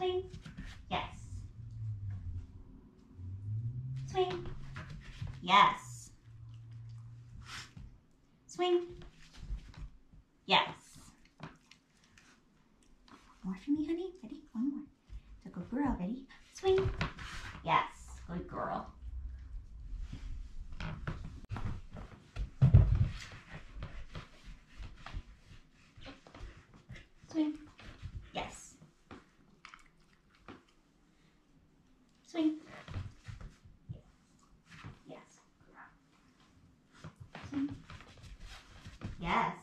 Swing. Yes. Swing. Yes. Swing. Yes. More for me, honey. Ready? One more. So good girl. Ready? Swing. Yes. Good girl. Swing. Yes. Swing. Yes. Swing. Yes.